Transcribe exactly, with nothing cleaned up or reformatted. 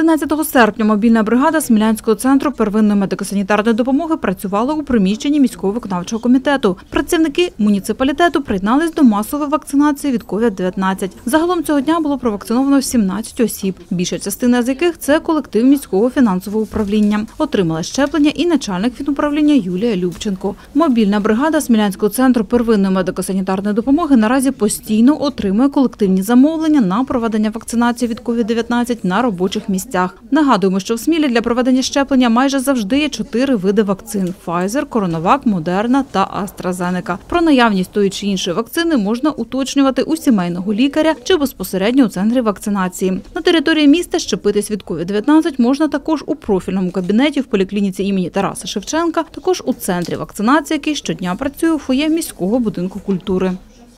одинадцятого серпня мобільна бригада Смілянського центру первинної медико-санітарної допомоги працювала у приміщенні міського виконавчого комітету. Працівники муніципалітету приєднались до масової вакцинації від ковід дев'ятнадцять. Загалом цього дня було провакциновано сімнадцять осіб, більша частина з яких – це колектив міського фінансового управління. Отримала щеплення і начальник фінуправління Юлія Любченко. Мобільна бригада Смілянського центру первинної медико-санітарної допомоги наразі постійно отримує колективні замовлення на проведення вакцинації від ковід дев'ятнадцять на робочих місцях. Нагадуємо, що в Смілі для проведення щеплення майже завжди є чотири види вакцин – Pfizer, CoronaVac, Moderna та AstraZeneca. Про наявність тої чи іншої вакцини можна уточнювати у сімейного лікаря чи безпосередньо у центрі вакцинації. На території міста щепитись від ковід дев'ятнадцять можна також у профільному кабінеті в поліклініці імені Тараса Шевченка, також у центрі вакцинації, який щодня працює у фоє міського будинку культури.